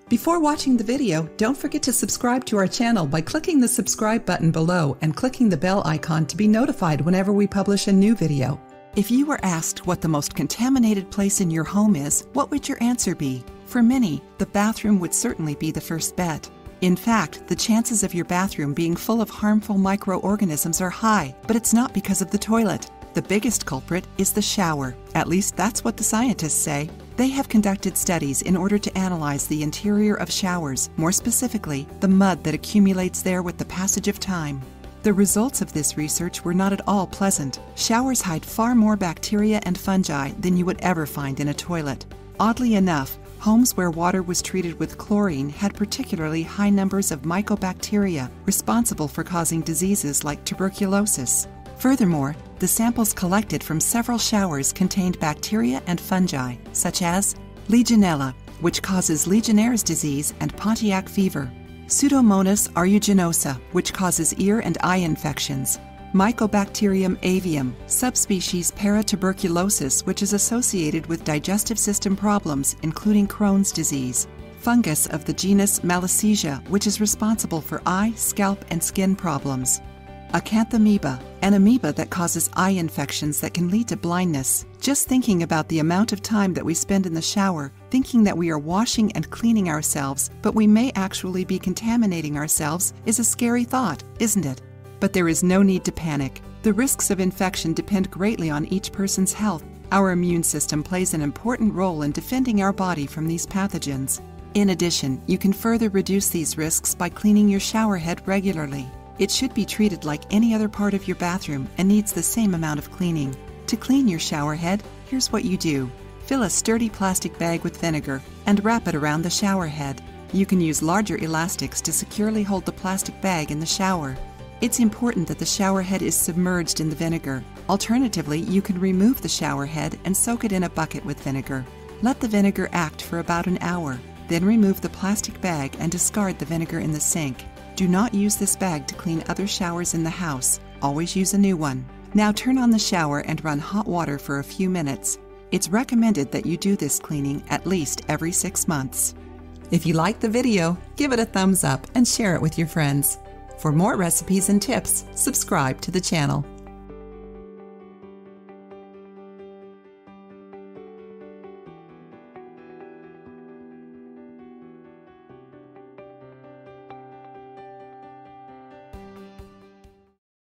Before watching the video, don't forget to subscribe to our channel by clicking the subscribe button below and clicking the bell icon to be notified whenever we publish a new video. If you were asked what the most contaminated place in your home is, what would your answer be? For many, the bathroom would certainly be the first bet. In fact, the chances of your bathroom being full of harmful microorganisms are high, but it's not because of the toilet. The biggest culprit is the shower. At least that's what the scientists say. They have conducted studies in order to analyze the interior of showers, more specifically, the mud that accumulates there with the passage of time. The results of this research were not at all pleasant. Showers hide far more bacteria and fungi than you would ever find in a toilet. Oddly enough, homes where water was treated with chlorine had particularly high numbers of mycobacteria responsible for causing diseases like tuberculosis. Furthermore, the samples collected from several showers contained bacteria and fungi, such as Legionella, which causes Legionnaire's disease and Pontiac fever; Pseudomonas aeruginosa, which causes ear and eye infections; Mycobacterium avium, subspecies paratuberculosis, which is associated with digestive system problems, including Crohn's disease; fungus of the genus Malassezia, which is responsible for eye, scalp, and skin problems; Acanthamoeba, an amoeba that causes eye infections that can lead to blindness. Just thinking about the amount of time that we spend in the shower, thinking that we are washing and cleaning ourselves, but we may actually be contaminating ourselves, is a scary thought, isn't it? But there is no need to panic. The risks of infection depend greatly on each person's health. Our immune system plays an important role in defending our body from these pathogens. In addition, you can further reduce these risks by cleaning your shower head regularly. It should be treated like any other part of your bathroom and needs the same amount of cleaning. To clean your shower head, here's what you do. Fill a sturdy plastic bag with vinegar and wrap it around the shower head. You can use larger elastics to securely hold the plastic bag in the shower. It's important that the shower head is submerged in the vinegar. Alternatively, you can remove the shower head and soak it in a bucket with vinegar. Let the vinegar act for about an hour. Then remove the plastic bag and discard the vinegar in the sink. Do not use this bag to clean other showers in the house. Always use a new one. Now turn on the shower and run hot water for a few minutes. It's recommended that you do this cleaning at least every 6 months. If you liked the video, give it a thumbs up and share it with your friends. For more recipes and tips, subscribe to the channel.